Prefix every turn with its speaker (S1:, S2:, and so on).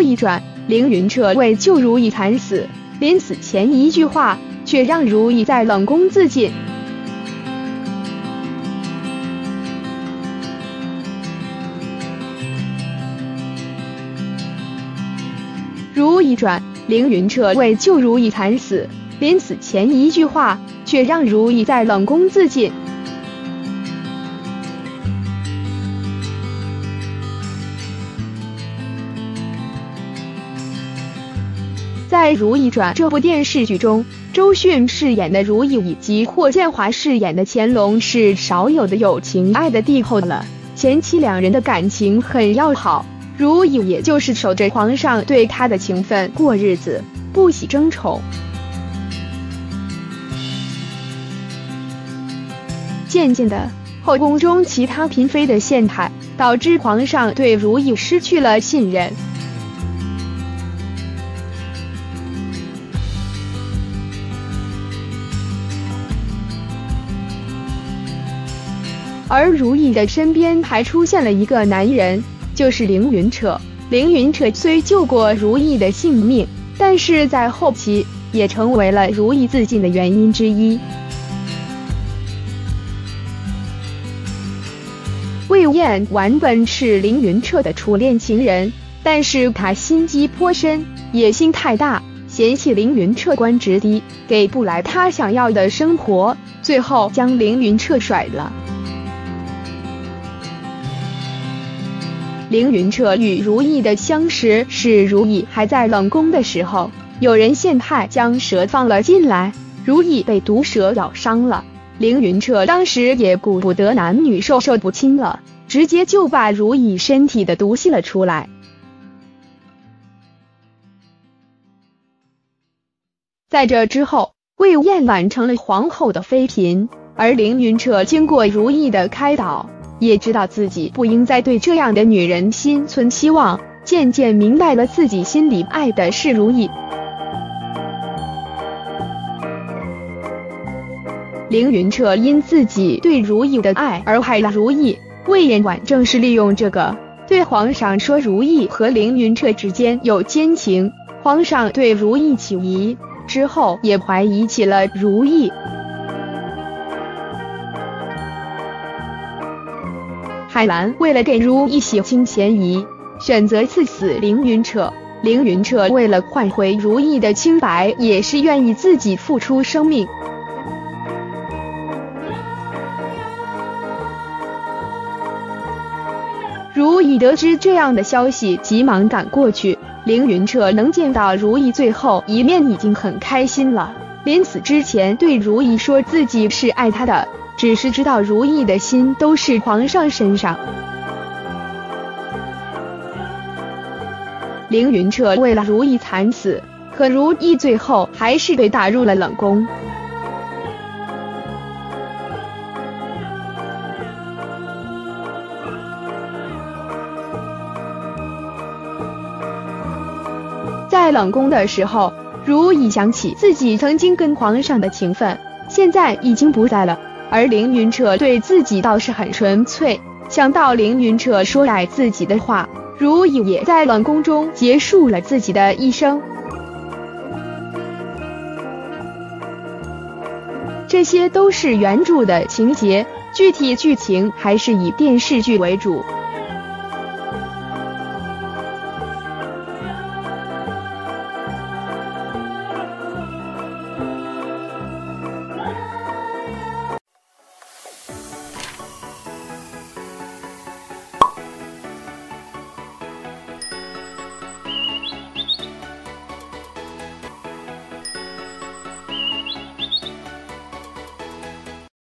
S1: 懿传》，凌云彻为救如懿惨死，临死前一句话却让如懿在冷宫自尽。《如懿传》，凌云彻为救如懿惨死，临死前一句话却让如懿在冷宫自尽。在《如懿传》这部电视剧中，周迅饰演的如懿以及霍建华饰演的乾隆是少有的有情爱的帝后了。前期两人的感情很要好，如懿也就是守着皇上对她的情分过日子，不喜争宠。渐渐的，后宫中其他嫔妃的陷害，导致皇上对如懿失去了信任。而如懿的身边还出现了一个男人，就是凌云彻。凌云彻虽救过如懿的性命，但是在后期也成为了如懿自尽的原因之一。魏无厌原本是凌云彻的初恋情人，但是他心机颇深，野心太大，嫌弃凌云彻官职低，给不来他想要的生活，最后将凌云彻甩了。凌云彻与如懿的相识是如懿还在冷宫的时候，有人陷害将蛇放了进来，如懿被毒蛇咬伤了。凌云彻当时也顾不得男女授受不亲了，直接就把如懿身体的毒吸了出来。在这之后，魏无厌挽成了皇后的妃嫔，而凌云彻经过如懿的开导，也知道自己不应再对这样的女人心存期望，渐渐明白了自己心里爱的是如懿。凌云彻因自己对如懿的爱而害了如懿，魏延婉正是利用这个对皇上说如懿和凌云彻之间有奸情，皇上对如懿起疑，之后也怀疑起了如懿。海兰为了给如懿洗清嫌疑，选择赐死凌云彻。凌云彻为了换回如懿的清白，也是愿意自己付出生命。如懿得知这样的消息，急忙赶过去。凌云彻能见到如懿最后一面已经很开心了，临死之前对如懿说自己是爱她的，只是知道如懿的心都是皇上身上。凌云彻为了如懿惨死，可如懿最后还是被打入了冷宫。在冷宫的时候，如懿想起自己曾经跟皇上的情分，现在已经不在了。而凌云彻对自己倒是很纯粹，想到凌云彻说爱自己的话，如懿也在冷宫中结束了自己的一生。这些都是原著的情节，具体剧情还是以电视剧为主。